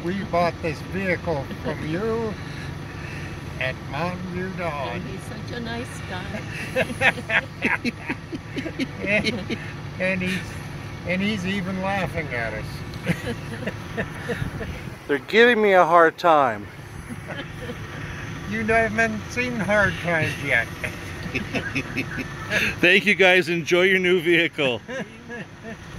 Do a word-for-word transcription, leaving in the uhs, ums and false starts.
we bought this vehicle from you at Mountain View Dodge. And he's such a nice guy. and, and he's and he's even laughing at us. They're giving me a hard time. You haven't seen hard times yet. Thank you guys. Enjoy your new vehicle.